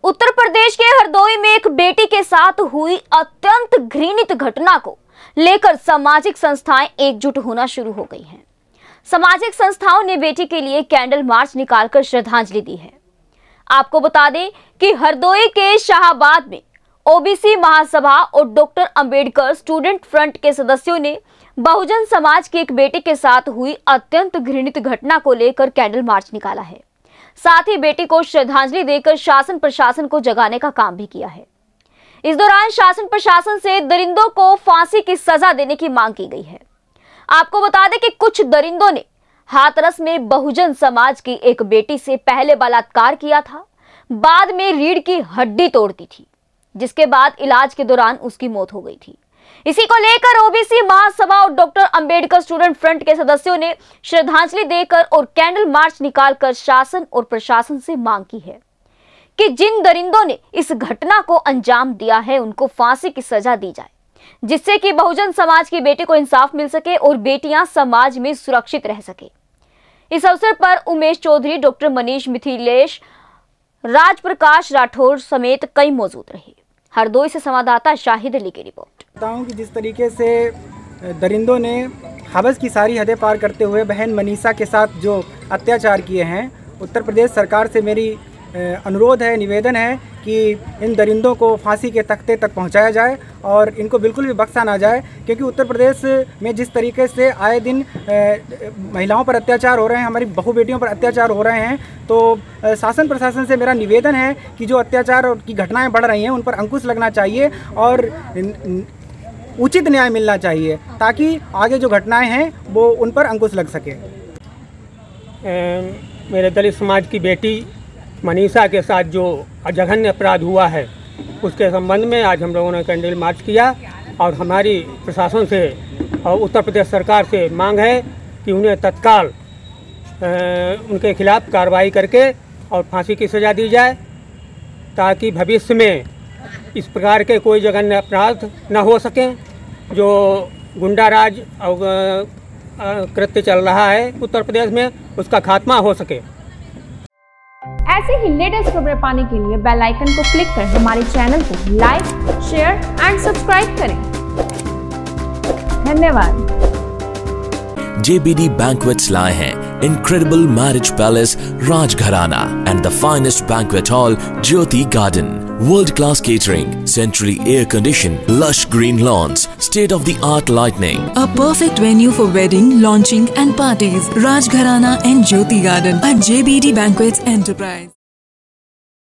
उत्तर प्रदेश के हरदोई में एक बेटी के साथ हुई अत्यंत घृणित घटना को लेकर सामाजिक संस्थाएं एकजुट होना शुरू हो गई हैं। सामाजिक संस्थाओं ने बेटी के लिए कैंडल मार्च निकालकर श्रद्धांजलि दी है। आपको बता दें कि हरदोई के शाहाबाद में ओबीसी महासभा और डॉक्टर अंबेडकर स्टूडेंट फ्रंट के सदस्यों ने बहुजन समाज की एक बेटी के साथ हुई अत्यंत घृणित घटना को लेकर कैंडल मार्च निकाला है। साथ ही बेटी को श्रद्धांजलि देकर शासन प्रशासन को जगाने का काम भी किया है। इस दौरान शासन प्रशासन से दरिंदों को फांसी की सजा देने की मांग की गई है। आपको बता दें कि कुछ दरिंदों ने हाथरस में बहुजन समाज की एक बेटी से पहले बलात्कार किया था, बाद में रीढ़ की हड्डी तोड़ दी थी, जिसके बाद इलाज के दौरान उसकी मौत हो गई थी। इसी को लेकर ओबीसी महासभा और डॉक्टर अंबेडकर स्टूडेंट फ्रंट के सदस्यों ने श्रद्धांजलि देकर और कैंडल मार्च निकालकर शासन और प्रशासन से मांग की है कि जिन दरिंदों ने इस घटना को अंजाम दिया है उनको फांसी की सजा दी जाए, जिससे कि बहुजन समाज की बेटी को इंसाफ मिल सके और बेटियां समाज में सुरक्षित रह सके। इस अवसर पर उमेश चौधरी, डॉक्टर मनीष मिथिलेश, राजप्रकाश राठौर समेत कई मौजूद रहे। हरदोई से संवाददाता शाहिद अली की रिपोर्ट। बताऊं कि जिस तरीके से दरिंदों ने हवस की सारी हदें पार करते हुए बहन मनीषा के साथ जो अत्याचार किए हैं, उत्तर प्रदेश सरकार से मेरी अनुरोध है, निवेदन है कि इन दरिंदों को फांसी के तख्ते तक पहुंचाया जाए और इनको बिल्कुल भी बख्शा ना जाए, क्योंकि उत्तर प्रदेश में जिस तरीके से आए दिन महिलाओं पर अत्याचार हो रहे हैं, हमारी बहू बेटियों पर अत्याचार हो रहे हैं, तो शासन प्रशासन से मेरा निवेदन है कि जो अत्याचार की घटनाएं बढ़ रही हैं उन पर अंकुश लगना चाहिए और उचित न्याय मिलना चाहिए, ताकि आगे जो घटनाएं हैं वो उन पर अंकुश लग सके। मेरे दलित समाज की बेटी मनीषा के साथ जो जघन्य अपराध हुआ है उसके संबंध में आज हम लोगों ने कैंडल मार्च किया और हमारी प्रशासन से और उत्तर प्रदेश सरकार से मांग है कि उन्हें तत्काल उनके खिलाफ कार्रवाई करके और फांसी की सज़ा दी जाए, ताकि भविष्य में इस प्रकार के कोई जघन्य अपराध न हो सकें। जो गुंडाराज और कृत्य चल रहा है उत्तर प्रदेश में, उसका खात्मा हो सके। ऐसे ही लेटेस्ट खबरें पाने के लिए बेल आइकन को क्लिक कर हमारे चैनल को लाइक, शेयर एंड सब्सक्राइब करें। धन्यवाद। JBD Banquets लाए हैं Incredible Marriage Palace Rajgharana and the finest banquet hall Jyoti Garden. World-class catering, centrally air-conditioned, lush green lawns, state-of-the-art lighting. A perfect venue for wedding, launching and parties. Rajgharana and Jyoti Garden at JBD Banquets Enterprise.